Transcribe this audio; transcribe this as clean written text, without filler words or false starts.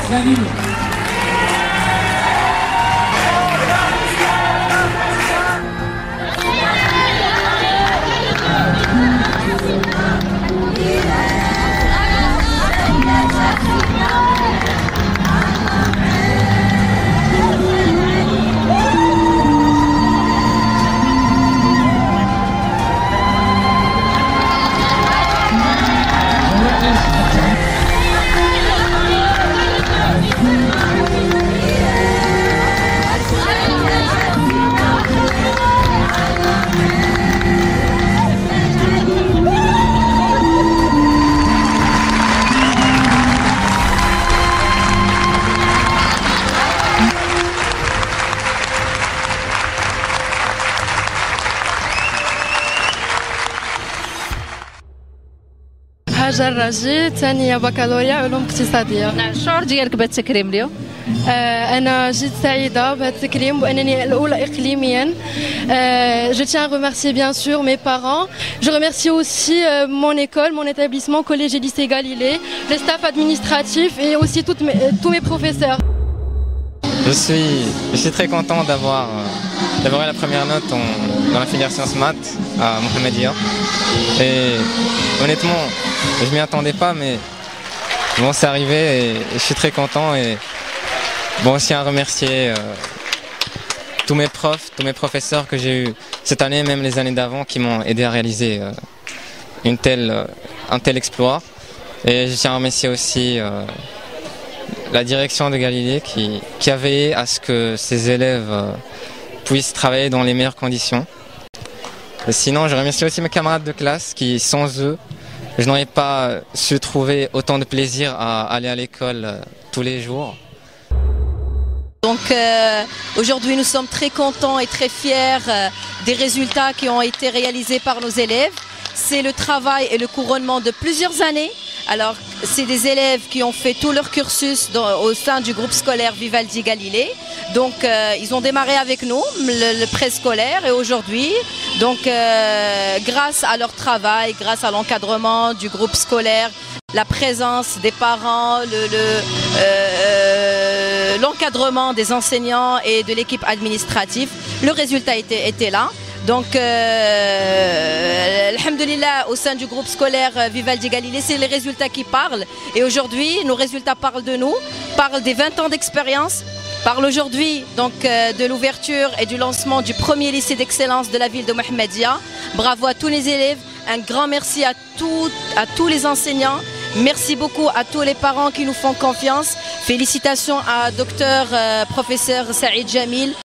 Galilée. هاجر رجي ثانية بكالوريا علوم اقتصادية. الشعور ديالك بهذا التكريم اليوم؟ أنا جد سعيدة بهذا التكريم وأنني الأولى إقليميا. Je tiens à remercier bien sûr mes parents. Je remercie aussi mon école, mon établissement, collège et lycée Galilée, le staff administratif et aussi tous mes professeurs. Je suis très content d'avoir eu la première note dans la filière sciences maths à Mohamedia. Et honnêtement, je ne m'y attendais pas, mais bon, c'est arrivé et je suis très content. Et bon, aussi à remercier tous mes profs, tous mes professeurs que j'ai eus cette année, même les années d'avant, qui m'ont aidé à réaliser un tel exploit. Et je tiens à remercier aussi la direction de Galilée qui a veillé à ce que ses élèves puissent travailler dans les meilleures conditions. Et sinon, je remercie aussi mes camarades de classe qui, sans eux, je n'aurais pas su trouver autant de plaisir à aller à l'école tous les jours. Donc aujourd'hui nous sommes très contents et très fiers des résultats qui ont été réalisés par nos élèves. C'est le travail et le couronnement de plusieurs années. Alors c'est des élèves qui ont fait tout leur cursus au sein du groupe scolaire Vivaldi Galilée. Donc ils ont démarré avec nous le préscolaire et aujourd'hui, donc grâce à leur travail, grâce à l'encadrement du groupe scolaire, la présence des parents, l'encadrement des enseignants et de l'équipe administrative, le résultat était là. Donc, alhamdoulilah, au sein du groupe scolaire Vivaldi Galilée, c'est les résultats qui parlent. Et aujourd'hui, nos résultats parlent de nous, parlent des 20 ans d'expérience, parlent aujourd'hui donc de l'ouverture et du lancement du premier lycée d'excellence de la ville de Mohamedia. Bravo à tous les élèves, un grand merci à tous les enseignants. Merci beaucoup à tous les parents qui nous font confiance. Félicitations à Dr. Professeur Saïd Jamil.